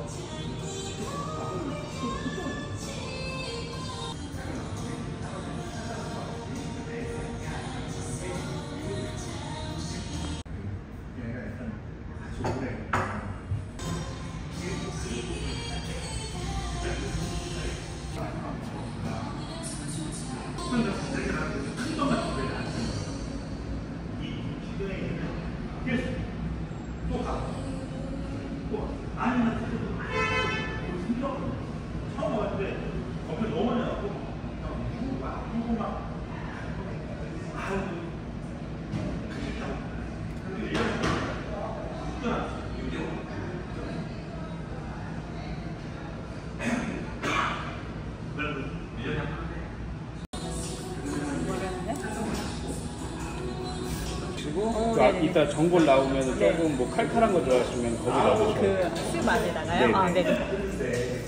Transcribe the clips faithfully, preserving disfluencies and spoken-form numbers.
어, 아, 이따 전골 나오면 조금 네. 뭐 칼칼한 거 좋아하시면 거기 넣어서 그 술 안에다가요? 네. 아, 네네.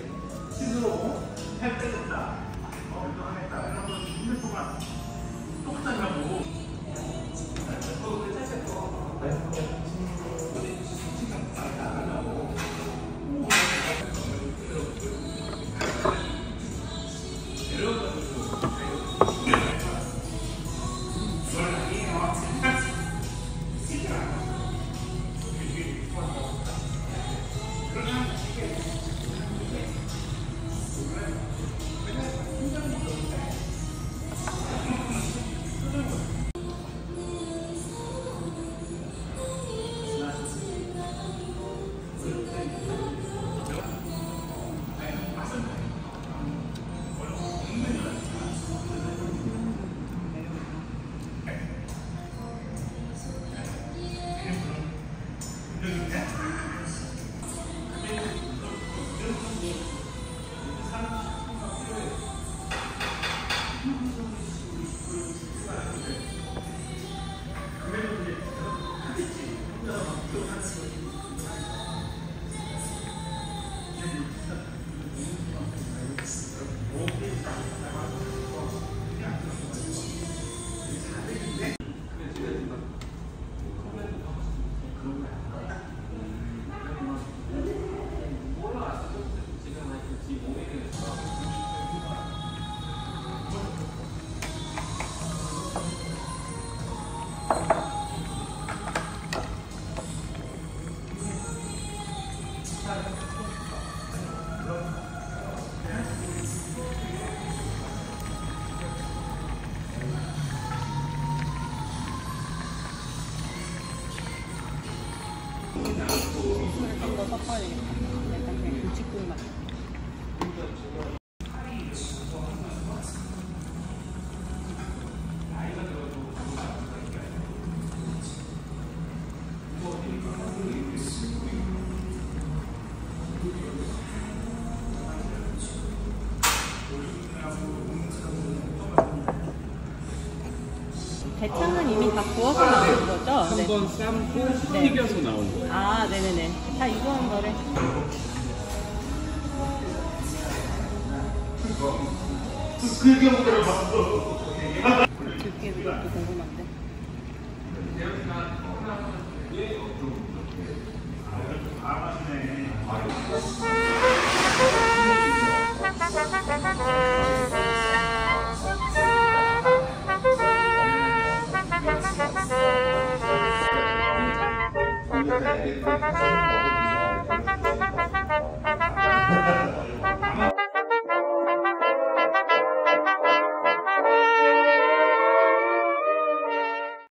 이거 섞어야겠다. 약간 그냥 김치국 맛. 대창은 이미 다 구워서 나온 거죠? 한번 네. 삶고 네. 튀겨서 나온 거예요. 아, 네네네. 다 익어온 거를. 들깨 그것도 궁금한데. 아,